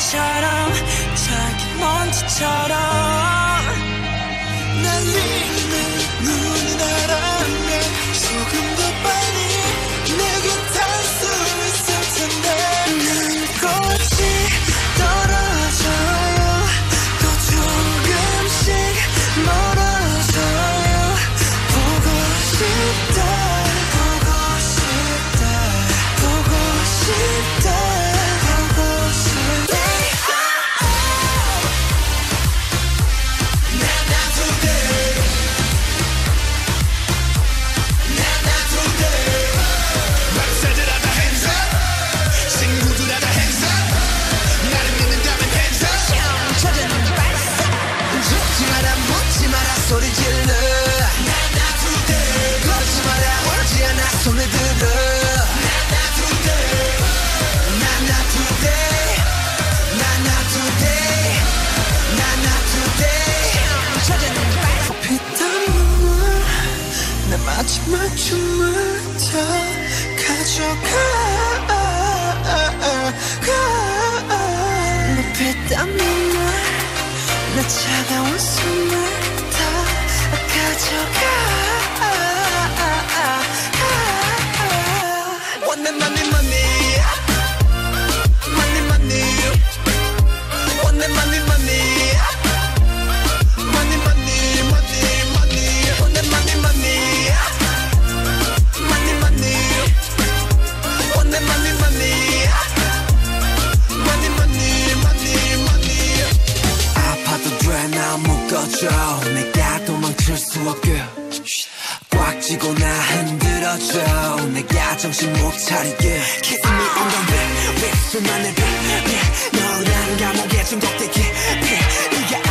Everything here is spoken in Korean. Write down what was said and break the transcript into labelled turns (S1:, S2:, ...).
S1: 바람처럼 작은 먼지처럼 날리는 눈이 나라면 조금 더 빨리 내게 닿을 수 있을 텐데 난 꽃이 떨어져요 또 조금씩 멀어져요 보고 싶다 보고 싶다 보고 싶다 보고 싶다 소리 질러 걷지 마라 오지 않아 손을 들어 나나 today 나나 today 나나 today 찾아낸 피땀 눈물 내 마지막 춤을 다 가져가 내 피땀 눈물 내 차가운 숨을 Want the money, money, money, money. Want the money, money, money, money, money, money. Want the money, money, money, money. Want the money, money, money, money, money, money. 아파도 돼, 나 묶어줘. 내가 도망칠 수 없게. 꽉 쥐고 나 흔들어줘 내가 정신 못 차리게 Kiss me on the back 왜 수많은 빛 너란 감옥에 중독되게 네가